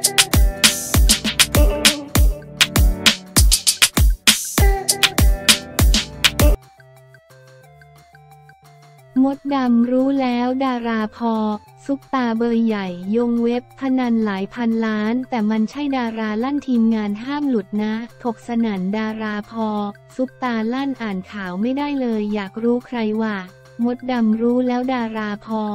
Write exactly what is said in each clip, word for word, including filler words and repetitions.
มดดำรู้แล้วดาราพอซุปตาเบอร์ใหญ่ยงเว็บพนันหลายพันล้านแต่มันใช่ดาราลั่นทีมงานห้ามหลุดนะถกสนั่นดาราพอซุปตาลั่นอ่านข่าวไม่ได้เลยอยากรู้ใครว่ามดดำรู้แล้วดาราพอ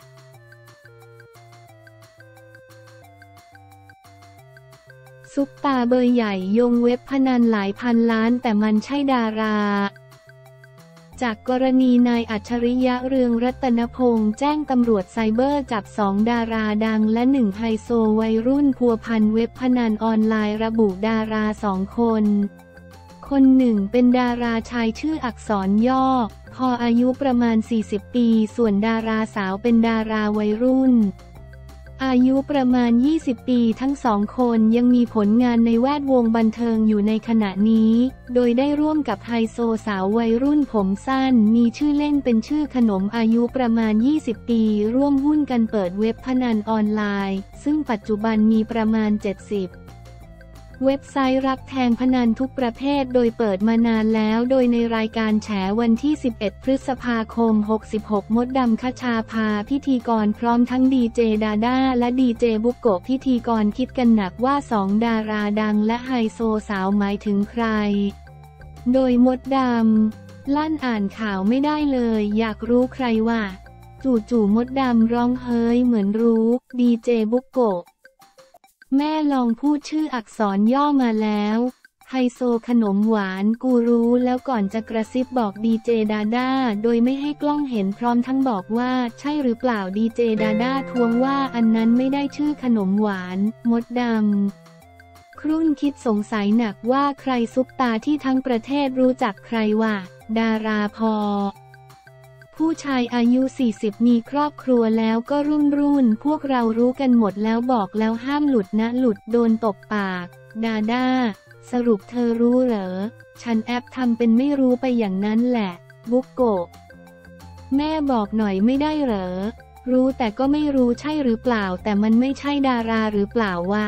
ซุปตาเบอร์ใหญ่ยงเว็บพนันหลายพันล้านแต่มันใช่ดาราจากกรณีนายอัจฉริยะเรืองรัตนพงษ์แจ้งตำรวจไซเบอร์จับสองดาราดังและหนึ่งไฮโซวัยรุ่นพัวพันเว็บพนันออนไลน์ระบุดาราสองคนคนหนึ่งเป็นดาราชายชื่ออักษรย่อพออายุประมาณสี่สิบปีส่วนดาราสาวเป็นดาราวัยรุ่นอายุประมาณยี่สิบปีทั้งสองคนยังมีผลงานในแวดวงบันเทิงอยู่ในขณะนี้โดยได้ร่วมกับไฮโซสาววัยรุ่นผมสั้นมีชื่อเล่นเป็นชื่อขนมอายุประมาณยี่สิบปีร่วมหุ้นกันเปิดเว็บพนันออนไลน์ซึ่งปัจจุบันมีประมาณเจ็ดสิบเว็บไซต์รับแทงพนันทุกประเภทโดยเปิดมานานแล้วโดยในรายการแฉวันที่สิบเอ็ดพฤษภาคมหกสิบหกมดดำคชาภาพิธีกรพร้อมทั้งดีเจดาด้าและดีเจบุกโกะพิธีกรคิดกันหนักว่าสองดาราดังและไฮโซสาวหมายถึงใครโดยมดดำลั่นอ่านข่าวไม่ได้เลยอยากรู้ใครว่าจู่ๆมดดำร้องเฮ้ยเหมือนรู้ดีเจบุกโกะแม่ลองพูดชื่ออักษรย่อมาแล้วไฮโซขนมหวานกูรู้แล้วก่อนจะกระซิบบอกดีเจดาด้าโดยไม่ให้กล้องเห็นพร้อมทั้งบอกว่าใช่หรือเปล่าดีเจดาด้าทวงว่าอันนั้นไม่ได้ชื่อขนมหวานมดดำครุ่นคิดสงสัยหนักว่าใครซุปตาที่ทั้งประเทศรู้จักใครว่าดาราพอผู้ชายอายุสี่สิบมีครอบครัวแล้วก็รุ่นรุ่นพวกเรารู้กันหมดแล้วบอกแล้วห้ามหลุดนะหลุดโดนตบปากดาด้าสรุปเธอรู้เหรอฉันแอปทำเป็นไม่รู้ไปอย่างนั้นแหละบุกโกะแม่บอกหน่อยไม่ได้เหรอรู้แต่ก็ไม่รู้ใช่หรือเปล่าแต่มันไม่ใช่ดาราหรือเปล่าว่า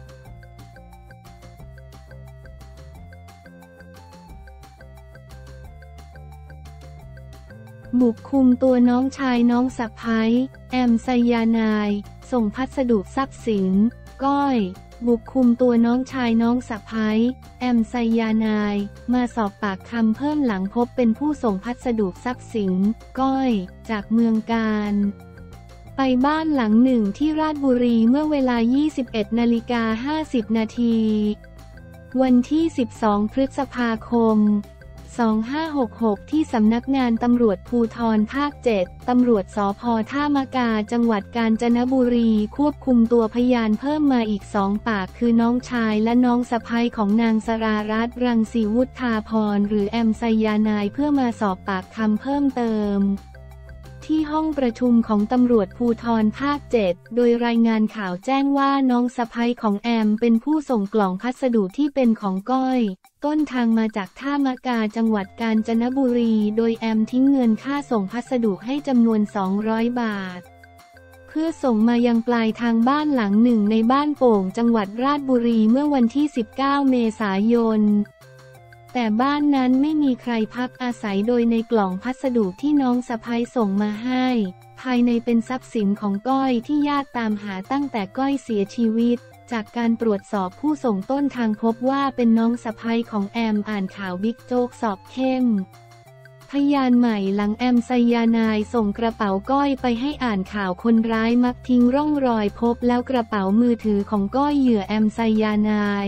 บุกคุมตัวน้องชายน้องสะใภ้แอมไซยานายส่งพัสดุทรัพย์สินก้อยบุกคุมตัวน้องชายน้องสะใภ้แอมไซยานายมาสอบปากคำเพิ่มหลังพบเป็นผู้ส่งพัสดุทรัพย์สินก้อยจากเมืองกาญไปบ้านหลังหนึ่งที่ราชบุรีเมื่อเวลา ยี่สิบเอ็ดนาฬิกาห้าสิบนาทีวันที่สิบสองพฤษภาคมสองห้าหกหกที่สำนักงานตำรวจภูธรภาคเจ็ดตำรวจสภ.ท่ามะกาจังหวัดกาญจนบุรีควบคุมตัวพยานเพิ่มมาอีกสองปากคือน้องชายและน้องสะใภ้ของนางสรารัตน์รังสีวุฒาภรณ์หรือแอมไซยานายเพื่อมาสอบปากคำเพิ่มเติมที่ห้องประชุมของตำรวจภูธรภาคเจ็ดโดยรายงานข่าวแจ้งว่าน้องสะใภ้ของแอมเป็นผู้ส่งกล่องพัสดุที่เป็นของก้อยต้นทางมาจากท่ามะกาจังหวัดกาญจนบุรีโดยแอมทิ้งเงินค่าส่งพัสดุให้จำนวนสองร้อยบาทเพื่อส่งมายังปลายทางบ้านหลังหนึ่งในบ้านโป่งจังหวัดราชบุรีเมื่อวันที่สิบเก้าเมษายนแต่บ้านนั้นไม่มีใครพักอาศัยโดยในกล่องพัสดุที่น้องสะใภ้ส่งมาให้ภายในเป็นทรัพย์สินของก้อยที่ญาติตามหาตั้งแต่ก้อยเสียชีวิตจากการตรวจสอบผู้ส่งต้นทางพบว่าเป็นน้องสะใภ้ของแอมอ่านข่าวบิ๊กโจ๊กสอบเข้มพยานใหม่หลังแอมไซยานายส่งกระเป๋าก้อยไปให้อ่านข่าวคนร้ายมักทิ้งร่องรอยพบแล้วกระเป๋ามือถือของก้อยเหยื่อแอมไซยานาย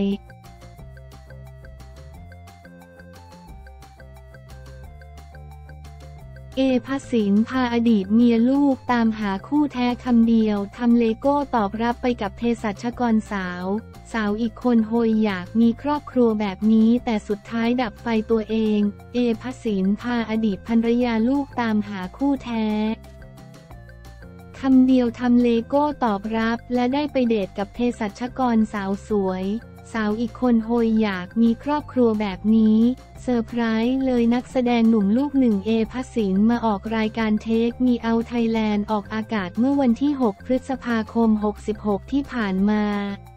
เอพสินพาอดีตเมียลูกตามหาคู่แท้คำเดียวทำเลโก้ตอบรับไปกับเภสัชกรสาวสาวอีกคนโหยอยากมีครอบครัวแบบนี้แต่สุดท้ายดับไฟตัวเองเอพสินพาอดีตภรรยาลูกตามหาคู่แท้คำเดียวทำเลโก้ตอบรับและได้ไปเดทกับเภสัชกรสาวสวยสาวอีกคนโหยอยากมีครอบครัวแบบนี้เซอร์ไพรส์เลยนักแสดงหนุ่มลูกหนึ่งเอพสินมาออกรายการเทคมีเอาไทยแลนด์ออกอากาศเมื่อวันที่หกพฤษภาคมหกสิบหกที่ผ่านมา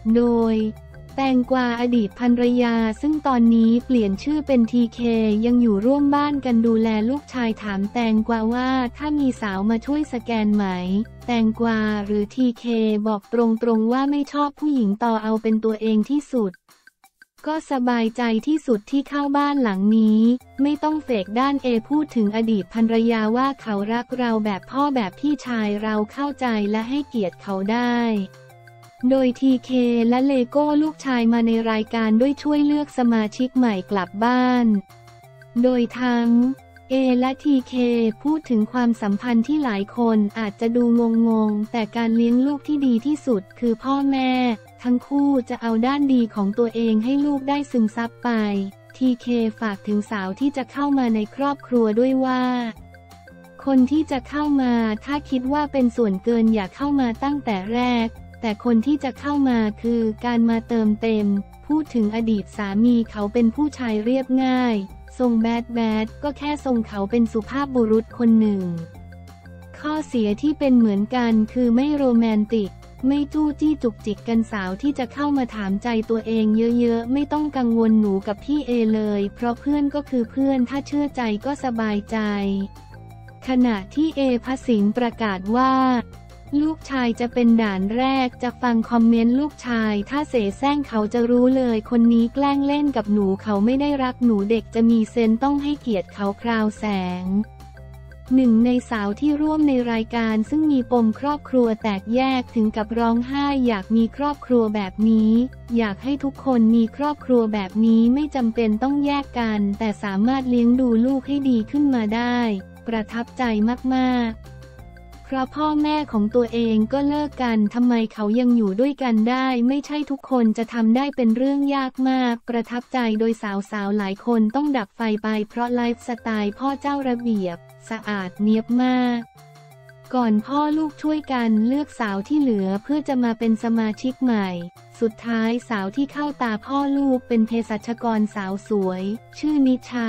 โดยแตงกวาอดีตภรรยาซึ่งตอนนี้เปลี่ยนชื่อเป็นทีเคยังอยู่ร่วมบ้านกันดูแลลูกชายถามแตงกวาว่าถ้ามีสาวมาช่วยสแกนไหมแตงกวาหรือทีเคบอกตรงๆว่าไม่ชอบผู้หญิงต่อเอาเป็นตัวเองที่สุดก็สบายใจที่สุดที่เข้าบ้านหลังนี้ไม่ต้องเฟกด้านเอพูดถึงอดีตภรรยาว่าเขารักเราแบบพ่อแบบพี่ชายเราเข้าใจและให้เกียรติเขาได้โดยทีเคและเลโก้ลูกชายมาในรายการด้วยช่วยเลือกสมาชิกใหม่กลับบ้านโดยทั้งเอและทีเคพูดถึงความสัมพันธ์ที่หลายคนอาจจะดูงงๆแต่การเลี้ยงลูกที่ดีที่สุดคือพ่อแม่ทั้งคู่จะเอาด้านดีของตัวเองให้ลูกได้ซึมซับไปทีเคฝากถึงสาวที่จะเข้ามาในครอบครัวด้วยว่าคนที่จะเข้ามาถ้าคิดว่าเป็นส่วนเกินอย่าเข้ามาตั้งแต่แรกแต่คนที่จะเข้ามาคือการมาเติมเต็มพูดถึงอดีตสามีเขาเป็นผู้ชายเรียบง่ายทรงแบดแบดก็แค่ทรงเขาเป็นสุภาพบุรุษคนหนึ่งข้อเสียที่เป็นเหมือนกันคือไม่โรแมนติกไม่จู้จี้จุกจิกกันสาวที่จะเข้ามาถามใจตัวเองเยอะๆไม่ต้องกังวลหนูกับพี่เอเลยเพราะเพื่อนก็คือเพื่อนถ้าเชื่อใจก็สบายใจขณะที่เอพสิงห์ประกาศว่าลูกชายจะเป็นด่านแรกจะฟังคอมเมนต์ลูกชายถ้าเสแสร้งเขาจะรู้เลยคนนี้แกล้งเล่นกับหนูเขาไม่ได้รักหนูเด็กจะมีเซนต้องให้เกียรติเขาคราวแสงหนึ่งในสาวที่ร่วมในรายการซึ่งมีปมครอบครัวแตกแยกถึงกับร้องไห้อยากมีครอบครัวแบบนี้อยากให้ทุกคนมีครอบครัวแบบนี้ไม่จำเป็นต้องแยกกันแต่สามารถเลี้ยงดูลูกให้ดีขึ้นมาได้ประทับใจมากๆเพราะพ่อแม่ของตัวเองก็เลิกกันทำไมเขายังอยู่ด้วยกันได้ไม่ใช่ทุกคนจะทำได้เป็นเรื่องยากมากประทับใจโดยสาวๆหลายคนต้องดับไฟไปเพราะไลฟ์สไตล์พ่อเจ้าระเบียบสะอาดเนียบมากก่อนพ่อลูกช่วยกันเลือกสาวที่เหลือเพื่อจะมาเป็นสมาชิกใหม่สุดท้ายสาวที่เข้าตาพ่อลูกเป็นเภสัชกรสาวสวยชื่อนิชา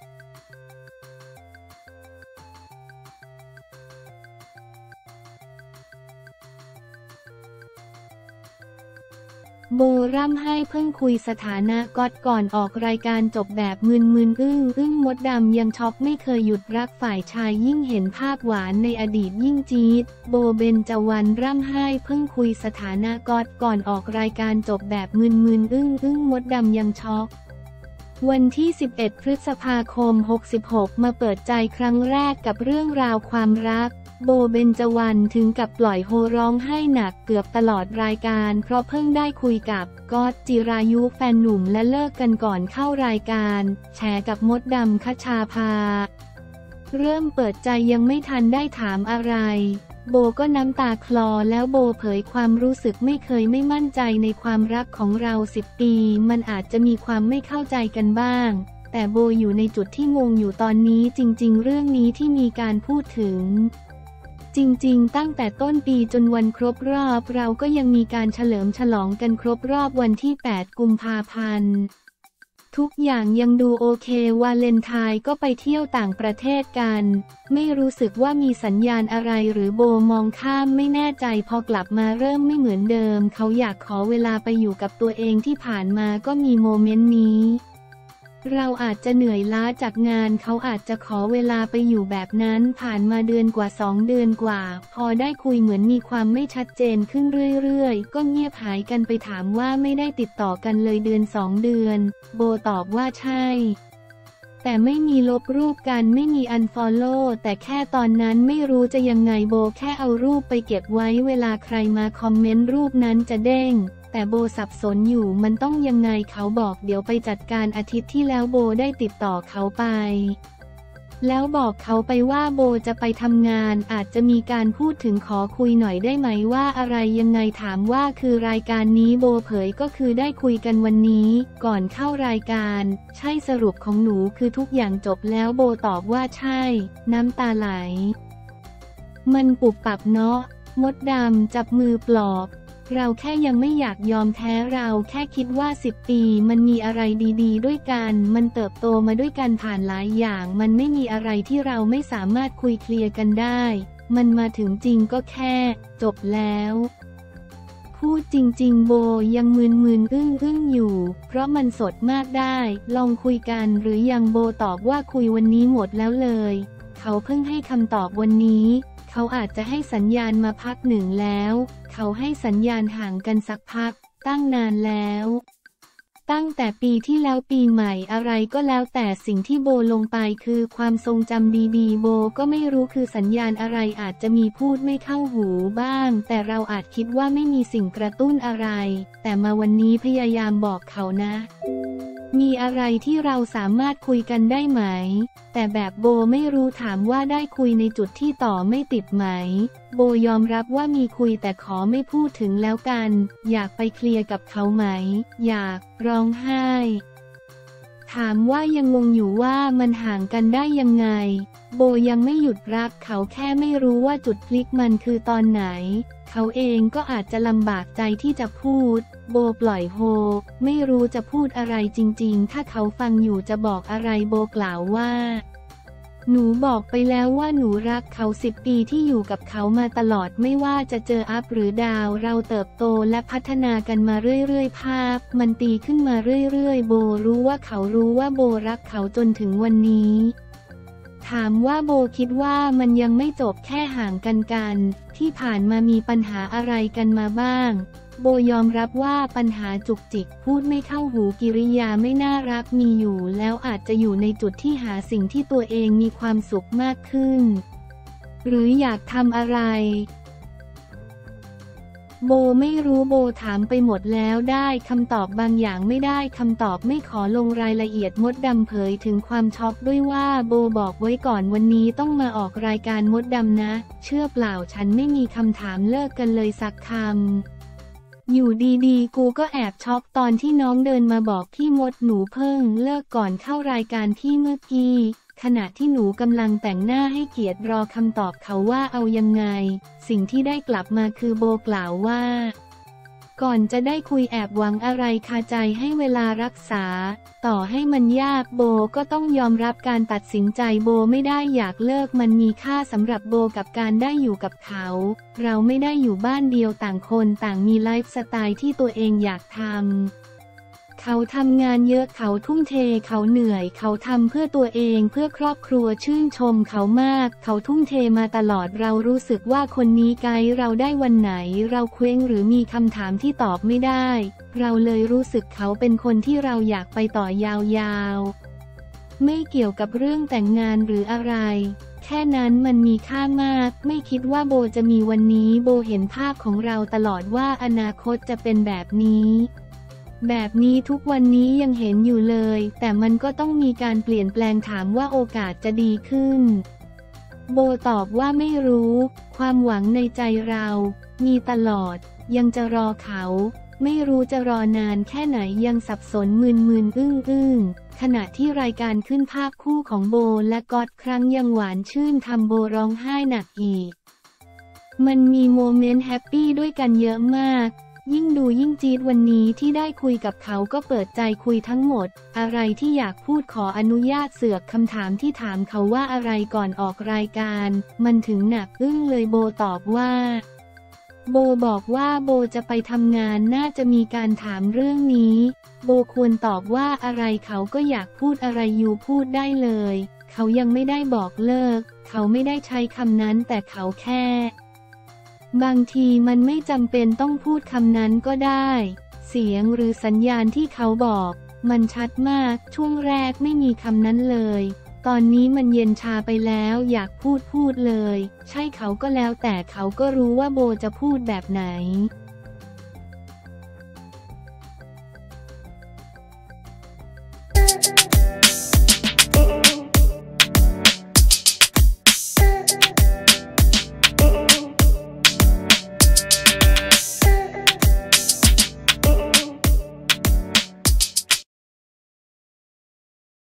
โบร่ำให้เพิ่งคุยสถานะก๊อตก่อนออกรายการจบแบบมึนมึนอึ้งอึ้งมดดำยังช็อกไม่เคยหยุดรักฝ่ายชายยิ่งเห็นภาพหวานในอดีตยิ่งจี๊ดโบเบญจวรรณร่ำให้เพิ่งคุยสถานะก๊อตก่อนออกรายการจบแบบมึนมึนอึ้งอึ้งมดดำยังช็อกวันที่สิบเอ็ดพฤษภาคมหกสิบหกมาเปิดใจครั้งแรกกับเรื่องราวความรักโบเบญจวรรณถึงกับปล่อยโฮร้องไห้หนักเกือบตลอดรายการเพราะเพิ่งได้คุยกับก๊อตจิรายุแฟนหนุ่มและเลิกกันก่อนเข้ารายการแฉกับมดดำคชาภาเริ่มเปิดใจยังไม่ทันได้ถามอะไรโบก็น้ำตาคลอแล้วโบเผยความรู้สึกไม่เคยไม่มั่นใจในความรักของเราสิบปีมันอาจจะมีความไม่เข้าใจกันบ้างแต่โบอยู่ในจุดที่งงอยู่ตอนนี้จริงๆเรื่องนี้ที่มีการพูดถึงจริงๆตั้งแต่ต้นปีจนวันครบรอบเราก็ยังมีการเฉลิมฉลองกันครบรอบวันที่แปดกุมภาพันธ์ทุกอย่างยังดูโอเควาเลนไทน์ก็ไปเที่ยวต่างประเทศกันไม่รู้สึกว่ามีสัญญาณอะไรหรือโบมองข้ามไม่แน่ใจพอกลับมาเริ่มไม่เหมือนเดิมเขาอยากขอเวลาไปอยู่กับตัวเองที่ผ่านมาก็มีโมเมนต์นี้เราอาจจะเหนื่อยล้าจากงานเขาอาจจะขอเวลาไปอยู่แบบนั้นผ่านมาเดือนกว่าสองเดือนกว่าพอได้คุยเหมือนมีความไม่ชัดเจนขึ้นเรื่อยๆก็เงียบหายกันไปถามว่าไม่ได้ติดต่อกันเลยเดือนสองเดือนโบตอบว่าใช่แต่ไม่มีลบรูปกันไม่มีอันฟอลโล่แต่แค่ตอนนั้นไม่รู้จะยังไงโบแค่เอารูปไปเก็บไว้เวลาใครมาคอมเมนต์รูปนั้นจะเด้งแต่โบสับสนอยู่มันต้องยังไงเขาบอกเดี๋ยวไปจัดการอาทิตย์ที่แล้วโบได้ติดต่อเขาไปแล้วบอกเขาไปว่าโบจะไปทำงานอาจจะมีการพูดถึงขอคุยหน่อยได้ไหมว่าอะไรยังไงถามว่าคือรายการนี้โบเผยก็คือได้คุยกันวันนี้ก่อนเข้ารายการใช่สรุปของหนูคือทุกอย่างจบแล้วโบตอบว่าใช่น้ำตาไหลมันปุบปับเนาะมดดำจับมือปลอบเราแค่ยังไม่อยากยอมแพ้เราแค่คิดว่าสิบปีมันมีอะไรดีๆด้วยกันมันเติบโตมาด้วยกันผ่านหลายอย่างมันไม่มีอะไรที่เราไม่สามารถคุยเคลียร์กันได้มันมาถึงจริงก็แค่จบแล้วพูพูดจริงๆโบยังมึนๆอึ้งๆอยู่เพราะมันสดมากได้ลองคุยกันหรือยังโบตอบว่าคุยวันนี้หมดแล้วเลยเขาเพิ่งให้คำตอบวันนี้เขาอาจจะให้สัญญาณมาพักหนึ่งแล้วเขาให้สัญญาณห่างกันสักพักตั้งนานแล้วตั้งแต่ปีที่แล้วปีใหม่อะไรก็แล้วแต่สิ่งที่โบลงไปคือความทรงจำดีๆโบก็ไม่รู้คือสัญญาณอะไรอาจจะมีพูดไม่เข้าหูบ้างแต่เราอาจคิดว่าไม่มีสิ่งกระตุ้นอะไรแต่มาวันนี้พยายามบอกเขานะมีอะไรที่เราสามารถคุยกันได้ไหมแต่แบบโบไม่รู้ถามว่าได้คุยในจุดที่ต่อไม่ติดไหมโบยอมรับว่ามีคุยแต่ขอไม่พูดถึงแล้วกันอยากไปเคลียร์กับเขาไหมอยากร้องไห้ถามว่ายังงงอยู่ว่ามันห่างกันได้ยังไงโบยังไม่หยุดรักเขาแค่ไม่รู้ว่าจุดพลิกมันคือตอนไหนเขาเองก็อาจจะลำบากใจที่จะพูดโบปล่อยโฮไม่รู้จะพูดอะไรจริงๆถ้าเขาฟังอยู่จะบอกอะไรโบกล่าวว่าหนูบอกไปแล้วว่าหนูรักเขาสิบปีที่อยู่กับเขามาตลอดไม่ว่าจะเจออัพหรือดาวเราเติบโตและพัฒนากันมาเรื่อยๆภาพมันตีขึ้นมาเรื่อยๆโบรู้ว่าเขารู้ว่าโบรักเขาจนถึงวันนี้ถามว่าโบคิดว่ามันยังไม่จบแค่ห่างกันกันที่ผ่านมามีปัญหาอะไรกันมาบ้างโบยอมรับว่าปัญหาจุกจิกพูดไม่เข้าหูกิริยาไม่น่ารักมีอยู่แล้วอาจจะอยู่ในจุดที่หาสิ่งที่ตัวเองมีความสุขมากขึ้นหรืออยากทำอะไรโบไม่รู้โบถามไปหมดแล้วได้คำตอบบางอย่างไม่ได้คำตอบไม่ขอลงรายละเอียดมดดำเผยถึงความช็อกด้วยว่าโบบอกไว้ก่อนวันนี้ต้องมาออกรายการมดดำนะเชื่อเปล่าฉันไม่มีคำถามเลิกกันเลยสักคำอยู่ดีๆกูก็แอบช็อกตอนที่น้องเดินมาบอกพี่มดหนูเพิ่งเลิกก่อนเข้ารายการที่เมื่อกี้ขณะที่หนูกำลังแต่งหน้าให้เกียรติรอคำตอบเขาว่าเอายังไงสิ่งที่ได้กลับมาคือโบกล่าวว่าก่อนจะได้คุยแอบหวังอะไรคาใจให้เวลารักษาต่อให้มันยากโบก็ต้องยอมรับการตัดสินใจโบไม่ได้อยากเลิกมันมีค่าสำหรับโบกับการได้อยู่กับเขาเราไม่ได้อยู่บ้านเดียวต่างคนต่างมีไลฟ์สไตล์ที่ตัวเองอยากทำเขาทำงานเยอะเขาทุ่มเทเขาเหนื่อยเขาทำเพื่อตัวเองเพื่อครอบครัวชื่นชมเขามากเขาทุ่มเทมาตลอดเรารู้สึกว่าคนนี้ไกด์เราได้วันไหนเราเคว้งหรือมีคำถามที่ตอบไม่ได้เราเลยรู้สึกเขาเป็นคนที่เราอยากไปต่อยาวๆไม่เกี่ยวกับเรื่องแต่งงานหรืออะไรแค่นั้นมันมีค่ามากไม่คิดว่าโบจะมีวันนี้โบเห็นภาพของเราตลอดว่าอนาคตจะเป็นแบบนี้แบบนี้ทุกวันนี้ยังเห็นอยู่เลยแต่มันก็ต้องมีการเปลี่ยนแปลงถามว่าโอกาสจะดีขึ้นโบตอบว่าไม่รู้ความหวังในใจเรามีตลอดยังจะรอเขาไม่รู้จะรอนานแค่ไหนยังสับสนมึนมึนอึ้งอึ้งขณะที่รายการขึ้นภาพคู่ของโบและก๊อตครั้งยังหวานชื่นทำโบร้องไห้หนักอีกมันมีโมเมนต์แฮปปี้ด้วยกันเยอะมากยิ่งดูยิ่งจี๊ดวันนี้ที่ได้คุยกับเขาก็เปิดใจคุยทั้งหมดอะไรที่อยากพูดขออนุญาตเสือกคำถามที่ถามเขาว่าอะไรก่อนออกรายการมันถึงหนักอึ้งเลยโบตอบว่าโบบอกว่าโบจะไปทำงานน่าจะมีการถามเรื่องนี้โบควรตอบว่าอะไรเขาก็อยากพูดอะไรอยู่พูดได้เลยเขายังไม่ได้บอกเลิกเขาไม่ได้ใช้คำนั้นแต่เขาแค่บางทีมันไม่จำเป็นต้องพูดคำนั้นก็ได้เสียงหรือสัญญาณที่เขาบอกมันชัดมากช่วงแรกไม่มีคำนั้นเลยตอนนี้มันเย็นชาไปแล้วอยากพูดพูดเลยใช่เขาก็แล้วแต่เขาก็รู้ว่าโบจะพูดแบบไหน